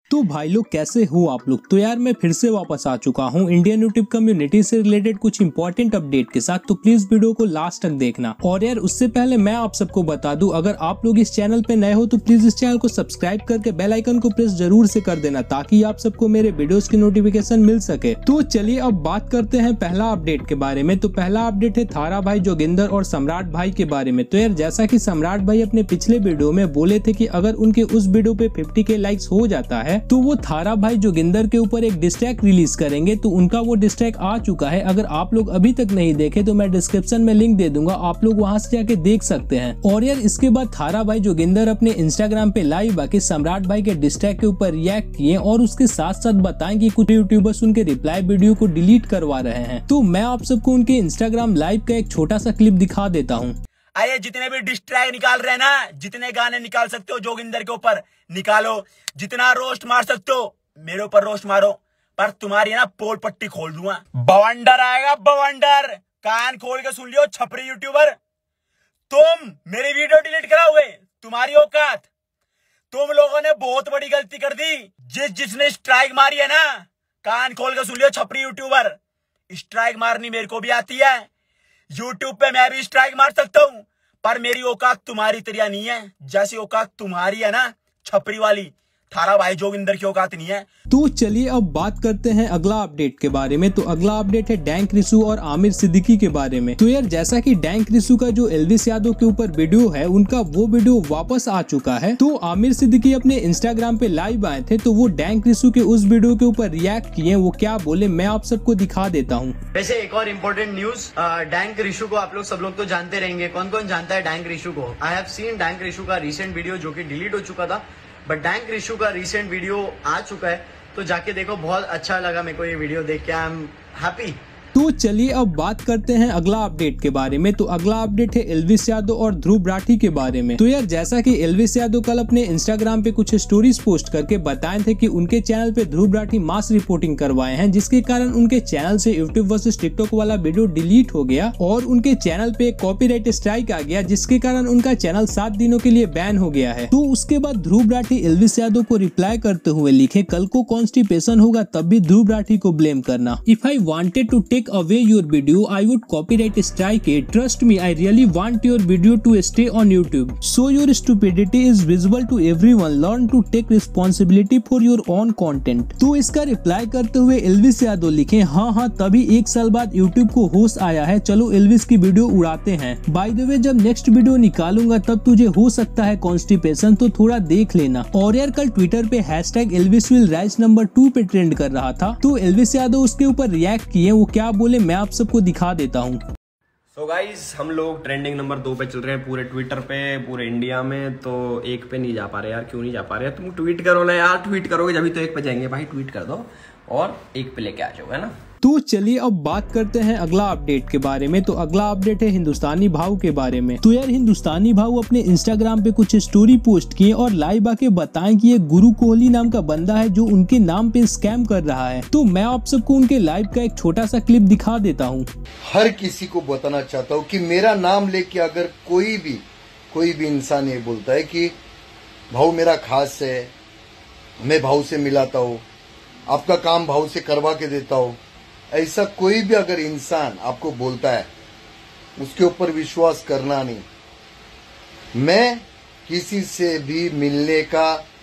तो भाई लोग कैसे हो आप लोग। तो यार मैं फिर से वापस आ चुका हूँ इंडियन यूट्यूब कम्युनिटी से रिलेटेड कुछ इंपॉर्टेंट अपडेट के साथ। तो प्लीज वीडियो को लास्ट तक देखना। और यार उससे पहले मैं आप सबको बता दूं, अगर आप लोग इस चैनल पे नए हो तो प्लीज इस चैनल को सब्सक्राइब करके बेल आइकन को प्रेस जरूर से कर देना, ताकि आप सबको मेरे वीडियोस की नोटिफिकेशन मिल सके। तो चलिए अब बात करते हैं पहला अपडेट के बारे में। तो पहला अपडेट है थारा भाई जोगिंदर और सम्राट भाई के बारे में। तो यार जैसा कि सम्राट भाई अपने पिछले वीडियो में बोले थे कि अगर उनके उस वीडियो पे 50K लाइक्स हो जाता है तो वो थारा भाई जोगिंदर के ऊपर एक डिस ट्रैक रिलीज करेंगे। तो उनका वो डिस ट्रैक आ चुका है। अगर आप लोग अभी तक नहीं देखे तो मैं डिस्क्रिप्शन में लिंक दे दूंगा, आप लोग वहां से जाके देख सकते हैं। और यार इसके बाद थारा भाई जोगिंदर अपने इंस्टाग्राम पे लाइव आके सम्राट भाई के डिस ट्रैक के ऊपर रिएक्ट किए और उसके साथ साथ बताएं कि कुछ यूट्यूबर्स उनके रिप्लाई वीडियो को डिलीट करवा रहे हैं। तो मैं आप सबको उनके इंस्टाग्राम लाइव का एक छोटा सा क्लिप दिखा देता हूँ। आइए, जितने भी डिस ट्रैक निकाल रहे हैं ना, जितने गाने निकाल सकते हो जोगिंदर के ऊपर निकालो, जितना रोस्ट मार सकते हो मेरे ऊपर रोस्ट मारो, पर तुम्हारी ना पोल पट्टी खोल दूंगा। बवंडर आएगा बवंडर, कान खोल के सुन लियो छपरी यूट्यूबर। तुम मेरी वीडियो डिलीट कराओगे, तुम्हारी औकात। तुम लोगों ने बहुत बड़ी गलती कर दी। जिसने स्ट्राइक मारी है ना, कान खोल के सुन लियो छपरी यूट्यूबर। स्ट्राइक मारनी मेरे को भी आती है, यूट्यूब पे मैं भी स्ट्राइक मार सकता हूँ, पर मेरी औकात तुम्हारी तरह नहीं है। जैसी औकात तुम्हारी है ना छपरी वाली, थारा भाई जोगिंदर की औकात नहीं है। तो चलिए अब बात करते हैं अगला अपडेट के बारे में। तो अगला अपडेट है डैंक रिशु और आमिर सिद्दीकी के बारे में। तो यार जैसा कि डैंक रिशु का जो एल्विस यादव के ऊपर वीडियो है, उनका वो वीडियो वापस आ चुका है। तो आमिर सिद्दीकी अपने इंस्टाग्राम पे लाइव आए थे, तो वो डैंक रिशु के उस वीडियो के ऊपर रिएक्ट किए। वो क्या बोले मैं आप सबको दिखा देता हूँ। वैसे एक और इम्पोर्टेंट न्यूज, डैंक रिशु को आप लोग सब लोग तो जानते रहेंगे। कौन कौन जानता है डैंक रिशु को? I have seen dank Rishu का रिसेंट वीडियो जो कि डिलीट हो चुका था, बट डैंक रिशु का रिसेंट वीडियो आ चुका है, तो जाके देखो। बहुत अच्छा लगा मेरे को ये वीडियो देख के, आई एम हैप्पी। तो चलिए अब बात करते हैं अगला अपडेट के बारे में। तो अगला अपडेट है एल्विस यादव और ध्रुव राठी के बारे में। तो यार जैसा कि एल्विस यादव कल अपने इंस्टाग्राम पे कुछ स्टोरीज पोस्ट करके बताए थे कि उनके चैनल पे ध्रुव राठी मास रिपोर्टिंग करवाए हैं, जिसके कारण उनके चैनल से यूट्यूब वर्सेस टिकटॉक वाला वीडियो डिलीट हो गया और उनके चैनल पे कॉपीराइट स्ट्राइक आ गया, जिसके कारण उनका चैनल 7 दिनों के लिए बैन हो गया है। तो उसके बाद ध्रुव राठी एल्विस यादव को रिप्लाई करते हुए लिखे, कल को कॉन्स्टिपेशन होगा तब भी ध्रुव राठी को ब्लेम करना। If I wanted to take away your video, I would copyright strike it. Trust me, I really want your video to stay on YouTube. So your stupidity is visible to everyone. Learn to take responsibility for your own content. तो इसका reply करते हुए Elvis Yadav लिखे, हाँ तभी 1 साल बाद YouTube को होश आया है, चलो एल्विस की वीडियो उड़ाते हैं। बाय द वे जब नेक्स्ट वीडियो निकालूंगा तब तुझे हो सकता है कॉन्स्टिपेशन, तो थोड़ा देख लेना। और यार कल ट्विटर पे #एल्विस विल राइज नंबर 2 पे ट्रेंड कर रहा था, तो एल्विस यादव उसके ऊपर रिएक्ट किए। वो क्या बोले मैं आप सबको दिखा देता हूँ। सो गाइज हम लोग ट्रेंडिंग नंबर 2 पे चल रहे हैं पूरे ट्विटर पे, पूरे इंडिया में। तो 1 पे नहीं जा पा रहे यार, क्यों नहीं जा पा रहे? तुम ट्वीट करो ना यार, ट्वीट करोगे जब तो 1 पे जाएंगे भाई। ट्वीट कर दो और 1 पे लेके आ जाओ, है ना। तो चलिए अब बात करते हैं अगला अपडेट के बारे में। तो अगला अपडेट है हिंदुस्तानी भाव के बारे में। तो यार हिंदुस्तानी भाव अपने इंस्टाग्राम पे कुछ स्टोरी पोस्ट किए और लाइव आके बताएं कि ये गुरु कोहली नाम का बंदा है जो उनके नाम पे स्कैम कर रहा है। तो मैं आप सबको उनके लाइव का एक छोटा सा क्लिप दिखा देता हूँ। हर किसी को बताना चाहता हूँ कि मेरा नाम लेके अगर कोई भी इंसान ये बोलता है कि भाऊ मेरा खास है, मैं भाऊ से मिलाता हूँ, आपका काम भाऊ से करवा के देता हूँ, ऐसा कोई भी अगर इंसान आपको बोलता है उसके ऊपर विश्वास करना नहीं। मैं किसी से भी मिलने का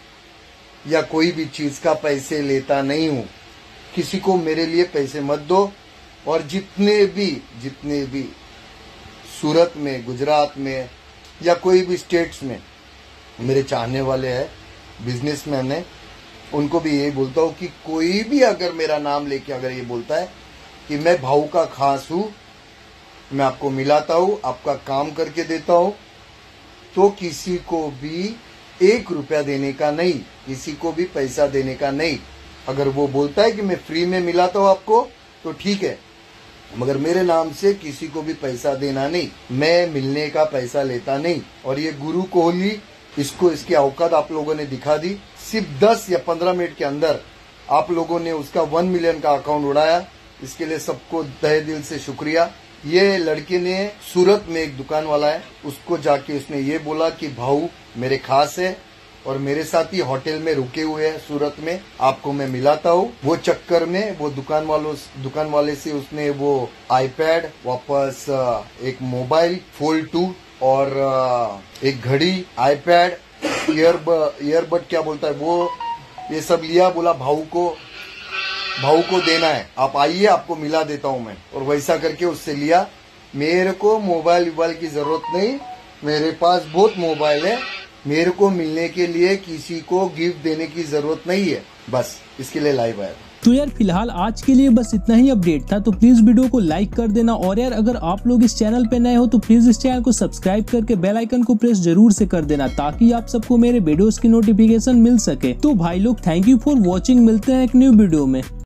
या कोई भी चीज का पैसे लेता नहीं हूं। किसी को मेरे लिए पैसे मत दो। और जितने भी सूरत में, गुजरात में या कोई भी स्टेट्स में मेरे चाहने वाले हैं, बिजनेसमैन है, उनको भी यही बोलता हूँ कि कोई भी अगर मेरा नाम लेके अगर ये बोलता है कि मैं भाऊ का खास हूँ, मैं आपको मिलाता हूँ, आपका काम करके देता हूँ, तो किसी को भी 1 रुपया देने का नहीं, किसी को भी पैसा देने का नहीं। अगर वो बोलता है कि मैं फ्री में मिलाता हूँ आपको तो ठीक है, मगर मेरे नाम से किसी को भी पैसा देना नहीं। मैं मिलने का पैसा लेता नहीं। और ये गुरु कोहली, इसको इसकी औकात आप लोगों ने दिखा दी। सिर्फ 10 या 15 मिनट के अंदर आप लोगों ने उसका 1 मिलियन का अकाउंट उड़ाया। इसके लिए सबको तहे दिल से शुक्रिया। ये लड़के ने सूरत में एक दुकान वाला है, उसको जाके उसने ये बोला कि भाऊ मेरे खास है, और मेरे साथ ही होटल में रुके हुए हैं सूरत में, आपको मैं मिलाता हूँ। वो चक्कर में वो दुकान वाले से उसने वो आईपैड, वापस एक मोबाइल फोल्ड 2 और एक घड़ी, आईपैड, ईयरबड क्या बोलता है वो, ये सब लिया। बोला भाऊ को देना है, आप आइए आपको मिला देता हूँ मैं। और वैसा करके उससे लिया। मेरे को मोबाइल की जरूरत नहीं, मेरे पास बहुत मोबाइल है, मेरे को मिलने के लिए किसी को गिफ्ट देने की जरूरत नहीं है, बस इसके लिए लाइव आया। तो यार फिलहाल आज के लिए बस इतना ही अपडेट था, तो प्लीज वीडियो को लाइक कर देना। और यार अगर आप लोग इस चैनल पे नए हो तो प्लीज इस चैनल को सब्सक्राइब करके बेल आइकन को प्रेस जरूर से कर देना, ताकि आप सबको मेरे वीडियोस की नोटिफिकेशन मिल सके। तो भाई लोग थैंक यू फॉर वॉचिंग, मिलते हैं एक न्यू वीडियो में।